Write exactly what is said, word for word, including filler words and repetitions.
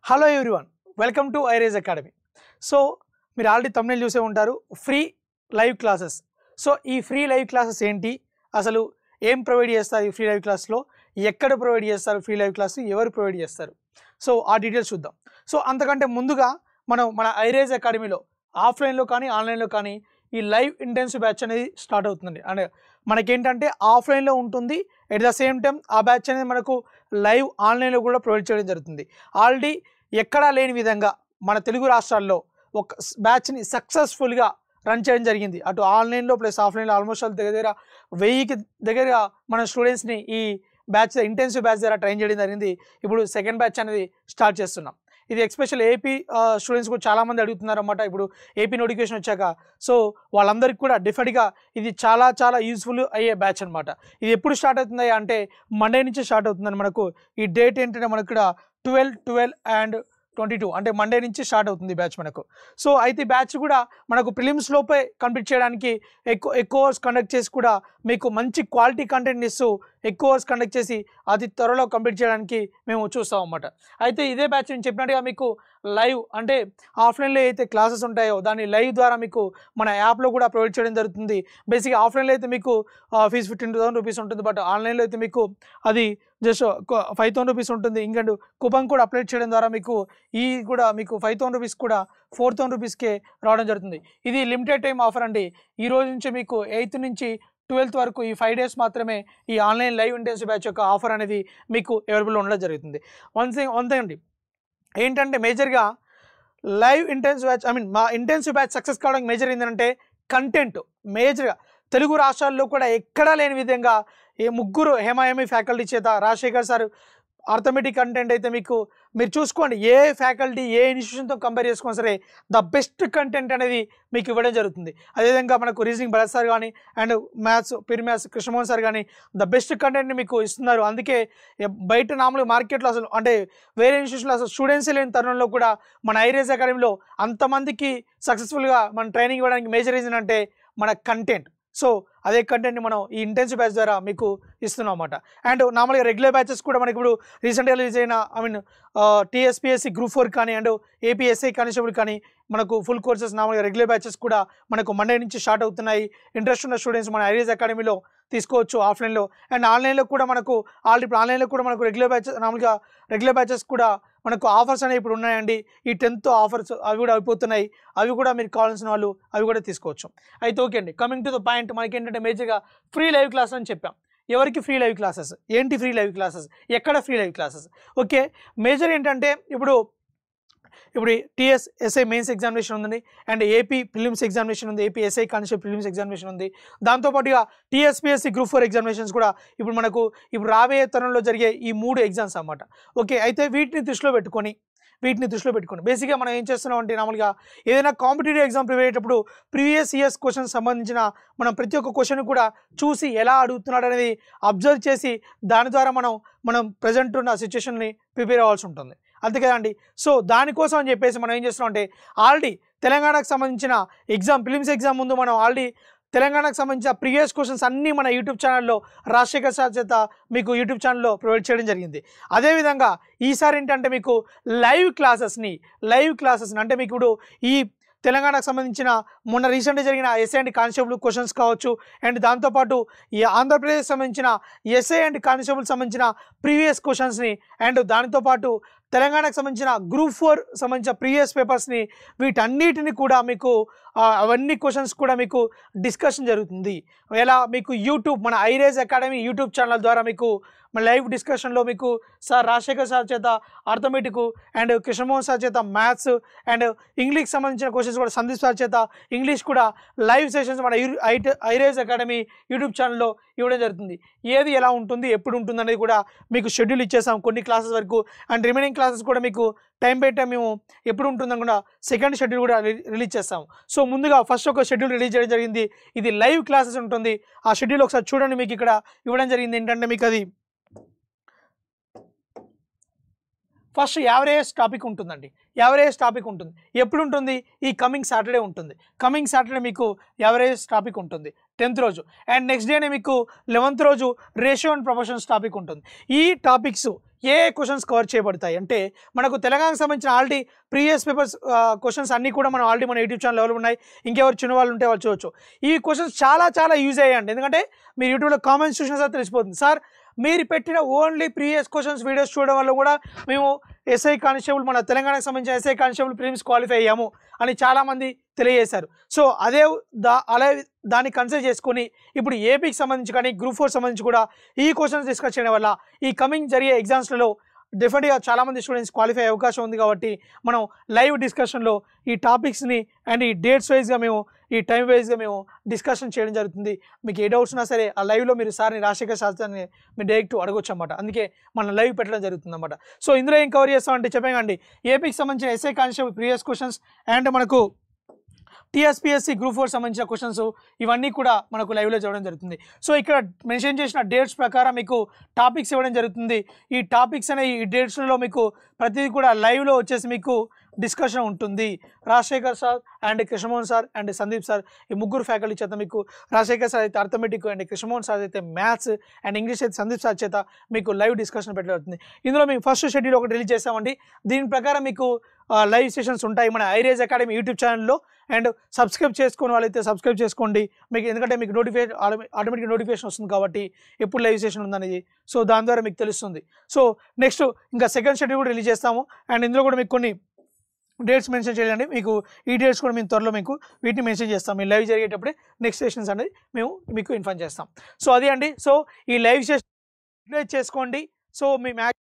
Hello everyone, welcome to iRise academy. So మీరు already thumbnail చూసే ఉంటారు, ఫ్రీ లైవ్ క్లాసెస్. సో ఈ free live classes ఏంటి, అసలు ఏం ప్రొవైడ్ చేస్తారు ఈ ఫ్రీ లైవ్ క్లాస్లో, ఎక్కడ ప్రొవైడ్ చేస్తారు ఫ్రీ లైవ్ క్లాస్, ఎవరు ప్రొవైడ్ చేస్తారు, సో ఆ డీటెయిల్స్ చూద్దాం. సో అంతకంటే ముందుగా మనం మన iRise అకాడమీలో ఆఫ్లైన్లో కానీ ఆన్లైన్లో కానీ ఈ లైవ్ ఇంటెన్సివ్ బ్యాచ్ అనేది స్టార్ట్ అవుతుంది. అంటే మనకేంటంటే ఆఫ్లైన్లో ఉంటుంది, ఎట్ ద సేమ్ టైం ఆ బ్యాచ్ అనేది మనకు లైవ్ ఆన్లైన్లో కూడా ప్రొవైడ్ చేయడం జరుగుతుంది. ఆల్రెడీ ఎక్కడా లేని విధంగా మన తెలుగు రాష్ట్రాల్లో ఒక బ్యాచ్ని సక్సెస్ఫుల్గా రన్ చేయడం జరిగింది. అటు ఆన్లైన్లో ప్లస్ ఆఫ్లైన్లో ఆల్మోస్ట్ వాళ్ళ దగ్గర దగ్గర వెయ్యికి దగ్గరగా మన స్టూడెంట్స్ని ఈ బ్యాచ్ ఇంటెన్సివ్ బ్యాచ్ ద్వారా ట్రైన్ చేయడం జరిగింది. ఇప్పుడు సెకండ్ బ్యాచ్ అనేది స్టార్ట్ చేస్తున్నాం. ఇది ఎక్స్పెషల్ ఏపీ స్టూడెంట్స్ కూడా చాలామంది అడుగుతున్నారు అన్నమాట. ఇప్పుడు ఏపీ నోటిఫికేషన్ వచ్చాక సో వాళ్ళందరికీ కూడా డెఫినెట్గా ఇది చాలా చాలా యూస్ఫుల్ అయ్యే బ్యాచ్ అనమాట. ఇది ఎప్పుడు స్టార్ట్ అవుతుంది అంటే మండే నుంచి స్టార్ట్ అవుతుందని మనకు ఈ డేట్ ఏంటంటే మనకు ఇక్కడ twelve twelve and twenty two అంటే మండే నుంచి స్టార్ట్ అవుతుంది బ్యాచ్ మనకు. సో అయితే ఈ బ్యాచ్ కూడా మనకు ప్రిలిమ్స్ లోపే కంప్లీట్ చేయడానికి ఎక్కువ ఎక్కువ అవర్స్ కండక్ట్ చేసి కూడా మీకు మంచి క్వాలిటీ కంటెంట్ ఇస్తూ ఎక్కువ అవర్స్ కండక్ట్ చేసి అతి త్వరలో కంప్లీట్ చేయడానికి మేము చూస్తాం అన్నమాట. అయితే ఇదే బ్యాచ్ నేను చెప్పినట్టుగా మీకు లైవ్ అంటే ఆఫ్లైన్లో అయితే క్లాసెస్ ఉంటాయో దాన్ని లైవ్ ద్వారా మీకు మన యాప్లో కూడా ప్రొవైడ్ చేయడం జరుగుతుంది. బేసిక్గా ఆఫ్లైన్లో అయితే మీకు ఫీజు ఫిఫ్టీన్ థౌసండ్ రూపీస్ ఉంటుంది, బట్ ఆన్లైన్లో అయితే మీకు అది జస్ట్ ఫైవ్ థౌసండ్ రూపీస్ ఉంటుంది. ఇంకా కూపన్ కూడా అప్లై చేయడం ద్వారా మీకు ఈ కూడా మీకు ఫైవ్ థౌసండ్ రూపీస్ కూడా ఫోర్ థౌసండ్ రూపీస్కే రావడం జరుగుతుంది. ఇది లిమిటెడ్ టైం ఆఫర్ అండి. ఈ రోజు నుంచి మీకు ఎయిత్ నుంచి ట్వెల్త్ వరకు ఈ ఫైవ్ డేస్ మాత్రమే ఈ ఆన్లైన్ లైవ్ ఇంటెన్సివ్ బ్యాచ్ యొక్క ఆఫర్ అనేది మీకు అవైలబుల్ ఉండడం జరుగుతుంది. వన్ థింగ్ వన్ థింగ్ అండి ఏంటంటే మేజర్గా live intensive batch I mean మా ఇంటెన్సివ్ బ్యాచ్ సక్సెస్ కావడానికి మేజర్ ఏంటంటే కంటెంట్. మేజర్గా తెలుగు రాష్ట్రాల్లో కూడా ఎక్కడా లేని విధంగా ఏ ముగ్గురు హేమాయమి ఫ్యాకల్టీ చేత రాజశేఖర్ సార్ ఆర్థమెటిక్ కంటెంట్ అయితే మీకు మీరు చూసుకోండి, ఏ ఫ్యాకల్టీ ఏ ఇన్స్టిట్యూషన్తో కంపేర్ చేసుకున్నా సరే ద బెస్ట్ కంటెంట్ అనేది మీకు ఇవ్వడం జరుగుతుంది. అదేవిధంగా మనకు రీజనింగ్ భరత్ సార్ కానీ అండ్ మ్యాథ్స్ పిరి మ్యాథ్స్ కృష్ణమోహన్ సార్ కానీ ద బెస్ట్ కంటెంట్ని మీకు ఇస్తున్నారు. అందుకే బయట నార్మల్గా మార్కెట్లో అసలు అంటే వేరే ఇన్స్టిట్యూషన్లో అసలు స్టూడెంట్స్ లేని తరుణంలో కూడా మన iRise అకాడమీలో అంతమందికి సక్సెస్ఫుల్గా మన ట్రైనింగ్ ఇవ్వడానికి మేజర్ రీజన్ అంటే మన కంటెంట్. సో అదే కంటెంట్ని మనం ఈ ఇంటెన్సివ్ బ్యాచ్ ద్వారా మీకు ఇస్తున్నాం అన్నమాట. అండ్ నార్మల్గా రెగ్యులర్ బ్యాచెస్ కూడా మనకి ఇప్పుడు రీసెంట్గా రిలీజ్ అయిన I mean TSPSC group four కానీ అండ్ ఏపీఎస్ఐ కానిస్టేబుల్ కానీ మనకు ఫుల్ కోర్సెస్ నార్మల్గా రెగ్యులర్ బ్యాచెస్ కూడా మనకు మండే నుంచి స్టార్ట్ అవుతున్నాయి. ఇంట్రెస్ట్ ఉన్న స్టూడెంట్స్ మన iRise అకాడమీలో తీసుకోవచ్చు ఆఫ్లైన్లో. అండ్ ఆన్లైన్లో కూడా మనకు ఆల్రెడీ ఇప్పుడు ఆన్లైన్లో కూడా మనకు రెగ్యులర్ బ్యాచెస్ నార్మల్గా రెగ్యులర్ బ్యాచెస్ కూడా మనకు ఆఫర్స్ అనేవి ఇప్పుడు ఉన్నాయండి. ఈ టెన్త్ ఆఫర్స్ అవి కూడా అయిపోతున్నాయి, అవి కూడా మీరు కావాల్సిన వాళ్ళు అవి కూడా తీసుకోవచ్చు. అయితే ఓకే అండి, కమింగ్ టు ద పాయింట్, మనకి ఏంటంటే మేజర్గా ఫ్రీ లైవ్ క్లాస్ అని చెప్పాం. ఎవరికి ఫ్రీ లైవ్ క్లాసెస్, ఏంటి ఫ్రీ లైవ్ క్లాసెస్, ఎక్కడ free live classes? Okay, major ఏంటంటే ఇప్పుడు ఇప్పుడు టీఎస్ ఎస్ఐ మెయిన్స్ ఎగ్జామినేషన్ ఉంది అండ్ ఏపీ ప్రిలిమ్స్ ఎగ్జామినేషన్ ఉంది, AP SI constable prelims examination ఉంది. దాంతోపాటుగా టీఎస్పీఎస్సీ గ్రూప్ ఫోర్ ఎగ్జామినేషన్స్ కూడా ఇప్పుడు మనకు ఇప్పుడు రాబోయే తరంలో జరిగే ఈ మూడు ఎగ్జామ్స్ అన్నమాట. ఓకే, అయితే వీటిని దృష్టిలో పెట్టుకొని వీటిని దృష్టిలో పెట్టుకోండి బేసిక్గా మనం ఏం చేస్తున్నాం అంటే నార్మల్గా ఏదైనా కాంపిటేటివ్ ఎగ్జామ్ ప్రిపేర్ అయ్యేటప్పుడు ప్రీవియస్ ఇయర్స్ క్వశ్చన్స్ సంబంధించిన మనం ప్రతి ఒక్క క్వశ్చన్ కూడా చూసి ఎలా అడుగుతున్నాడు అనేది అబ్జర్వ్ చేసి దాని ద్వారా మనం మనం ప్రజెంట్ ఉన్న సిచ్యువేషన్ని ప్రిపేర్ అవ్వాల్సి ఉంటుంది, అంతే కదండి. సో దానికోసం అని చెప్పేసి మనం ఏం చేస్తున్నాం అంటే ఆల్రెడీ తెలంగాణకు సంబంధించిన ఎగ్జామ్ ప్రిలిమ్స్ ఎగ్జామ్ ముందు మనం ఆల్రెడీ తెలంగాణకు సంబంధించిన ప్రీవియస్ క్వశ్చన్స్ అన్నీ మన యూట్యూబ్ ఛానల్లో రాజశేఖర్ సార్ చేత మీకు యూట్యూబ్ ఛానల్లో ప్రొవైడ్ చేయడం జరిగింది. అదేవిధంగా ఈసారి ఏంటంటే మీకు లైవ్ క్లాసెస్ని లైవ్ క్లాసెస్ని అంటే మీకు ఇప్పుడు ఈ తెలంగాణకు సంబంధించిన మొన్న రీసెంట్గా జరిగిన ఎస్ఐ అండ్ కానిస్టేబుల్ క్వశ్చన్స్ కావచ్చు అండ్ దాంతోపాటు ఈ ఆంధ్రప్రదేశ్ సంబంధించిన ఎస్ఐ అండ్ కానిస్టేబుల్ సంబంధించిన ప్రీవియస్ క్వశ్చన్స్ని అండ్ దానితో పాటు తెలంగాణకు సంబంధించిన గ్రూప్ ఫోర్ సంబంధించిన ప్రీవియస్ పేపర్స్ని వీటన్నిటిని కూడా మీకు అవన్నీ క్వశ్చన్స్ కూడా మీకు డిస్కషన్ జరుగుతుంది. ఎలా మీకు యూట్యూబ్ మన iRise అకాడమీ యూట్యూబ్ ఛానల్ ద్వారా మీకు మన లైవ్ డిస్కషన్లో మీకు సార్ రాజశేఖర్ సార్ చేత ఆర్థమెటిక్ అండ్ కృష్ణమోహన్ సార్ చేత మ్యాథ్స్ అండ్ ఇంగ్లీష్కి సంబంధించిన క్వశ్చన్స్ కూడా సందీప్ సార్ చేత ఇంగ్లీష్ కూడా లైవ్ సెషన్స్ మన iRise అకాడమీ యూట్యూబ్ ఛానల్లో ఇవ్వడం జరుగుతుంది. ఏది ఎలా ఉంటుంది ఎప్పుడు ఉంటుంది అనేది కూడా మీకు షెడ్యూల్ ఇచ్చేసాం కొన్ని క్లాసెస్ వరకు అండ్ రిమైనింగ్ క్లాసెస్ కూడా మీకు టైం బై టైం మేము ఎప్పుడు ఉంటుందని కూడా సెకండ్ షెడ్యూల్ కూడా రిలీజ్ చేస్తాం. సో ముందుగా ఫస్ట్ ఒక షెడ్యూల్ రిలీజ్ చేయడం జరిగింది, ఇది లైవ్ క్లాసెస్ ఉంటుంది. ఆ షెడ్యూల్ ఒకసారి చూడండి, మీకు ఇక్కడ ఇవ్వడం జరిగింది ఏంటంటే మీకు అది ఫస్ట్ యావరేజ్ టాపిక్ ఉంటుందండి. యావరేజ్ టాపిక్ ఉంటుంది. ఎప్పుడు ఉంటుంది? ఈ కమింగ్ సాటర్డే ఉంటుంది. కమింగ్ సాటర్డే మీకు యావరేజ్ టాపిక్ ఉంటుంది టెన్త్ రోజు. అండ్ నెక్స్ట్ డేనే మీకు లెవెన్త్ రోజు రేషియో అండ్ ప్రపోర్షన్స్ టాపిక్ ఉంటుంది. ఈ టాపిక్స్ ఏ క్వశ్చన్స్ కవర్ చేయబడతాయి అంటే మనకు తెలంగాణకు సంబంధించిన ఆల్రెడీ ప్రీవియస్ పేపర్స్ క్వశ్చన్స్ అన్నీ కూడా మనం ఆల్రెడీ మన యూట్యూబ్ ఛానల్ అవైలబుల్ ఉన్నాయి. ఇంకెవరు చిన్న వాళ్ళు ఉంటే వాళ్ళు చూడవచ్చు. ఈ క్వశ్చన్స్ చాలా చాలా యూజ్ అయ్యండి. ఎందుకంటే మీరు యూట్యూబ్లో కామెంట్స్ చూసినా సార్ తెలిసిపోతుంది. సార్ మీరు పెట్టిన ఓన్లీ ప్రీవియస్ క్వశ్చన్స్ వీడియోస్ చూడడం వల్ల కూడా మేము ఎస్ఐ కానిస్టేబుల్ మన తెలంగాణకు సంబంధించిన ఎస్ఐ కానిస్టేబుల్ ప్రిలిమ్స్ క్వాలిఫై అయ్యాము అని చాలామంది తెలియజేశారు. సో అదే దా అలా దాన్ని కన్సిడర్ చేసుకొని ఇప్పుడు ఏపీకి సంబంధించి కానీ గ్రూప్ ఫోర్ సంబంధించి కూడా ఈ క్వశ్చన్స్ డిస్కస్ చేయడం వల్ల ఈ కమింగ్ జరిగే ఎగ్జామ్స్లలో డెఫినెట్గా చాలామంది స్టూడెంట్స్ క్వాలిఫై అయ్యే అవకాశం ఉంది. కాబట్టి మనం లైవ్ డిస్కషన్లో ఈ టాపిక్స్ని అండ్ ఈ డేట్స్ వైజ్గా మేము ఈ టైం వైజ్గా మేము డిస్కషన్ చేయడం జరుగుతుంది. మీకు ఏ డౌట్స్ ఉన్నా సరే ఆ లైవ్లో మీరు సార్ని రాజశేఖర్ శాస్త్రాన్ని మీరు డైరెక్ట్ అడగొచ్చు అన్నమాట. అందుకే మనం లైవ్ పెట్టడం జరుగుతుంది అన్నమాట. సో ఇందులో ఏం కవర్ చేస్తామంటే చెప్పండి, ఏపీకి సంబంధించిన SI constable previous questions and మనకు టీఎస్పీఎస్సీ గ్రూప్ ఫోర్ సంబంధించిన క్వశ్చన్స్ ఇవన్నీ కూడా మనకు లైవ్లో చూడడం జరుగుతుంది. సో ఇక్కడ మెన్షన్ చేసిన డేట్స్ ప్రకారం మీకు టాపిక్స్ ఇవ్వడం జరుగుతుంది. ఈ టాపిక్స్ అనే ఈ డేట్స్లో మీకు ప్రతిదీ కూడా లైవ్లో వచ్చేసి మీకు డిస్కషన్ ఉంటుంది. Rajasekhar sir and Krishnamohan sir and Sandeep sir ఈ ముగ్గురు ఫ్యాకల్టీ చేత మీకు రాజశేఖర్ సార్ అయితే అర్థమెటిక్ అండ్ కృష్ణమోహన్ సార్ అయితే మ్యాథ్స్ అండ్ ఇంగ్లీష్ అయితే సందీప్ సార్ చేత మీకు లైవ్ డిస్కషన్ పెట్టబడుతుంది. ఇందులో మేము ఫస్ట్ షెడ్యూల్ ఒకటి రిలీజ్ చేస్తామండి. దీని ప్రకారం మీకు లైవ్ సెషన్స్ ఉంటాయి మన ఐరేజ్ అకాడమీ యూట్యూబ్ ఛానల్లో. అండ్ సబ్స్క్రైబ్ చేసుకుని వాళ్ళైతే సబ్స్క్రైబ్ చేసుకోండి. మీకు ఎందుకంటే మీకు నోటిఫికేషన్ ఆటోమేటిక్ నోటిఫికేషన్ వస్తుంది కాబట్టి ఎప్పుడు లైవ్ సెషన్ ఉందనేది. సో దాని ద్వారా మీకు తెలుస్తుంది. సో నెక్స్ట్ ఇంకా సెకండ్ షెడ్యూల్ కూడా రిలీజ్ చేస్తాము. అండ్ ఇందులో కూడా మీకు కొన్ని డేట్స్ మెన్షన్ చేయండి. మీకు ఈ డేట్స్ కూడా మేము త్వరలో మీకు వీటిని మెన్షన్ చేస్తాం. మీ లైవ్ జరిగేటప్పుడే నెక్స్ట్ సెషన్స్ అనేది మేము మీకు ఇన్ఫార్మ్ చేస్తాం. సో అది అండి. సో ఈ లైవ్ సెషన్ చేసుకోండి. సో మీ మ్యాథ్స్